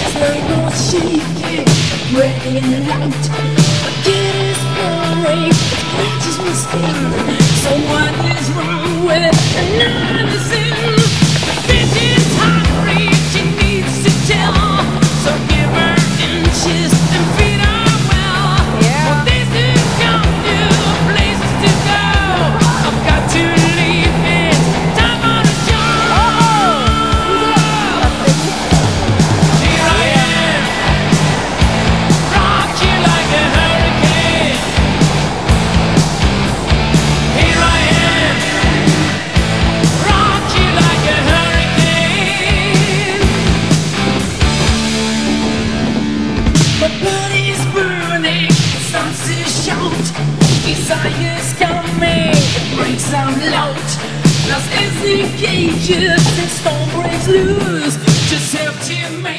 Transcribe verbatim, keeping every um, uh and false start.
Circle shaking, breaking out. Forget his boring, just mistake. So what is wrong with another sin? This is hungry, she needs to tell. So give her inches and feed her well. Yeah. Well, this is young new places to go. I've got to leave, it's time on the show. Here I am, rock you like a hurricane. Here I am, rock you like a hurricane. My blood is burning, starts to shout. Desire's coming, it breaks out loud. Lost as the cages, the storm breaks loose. Just help to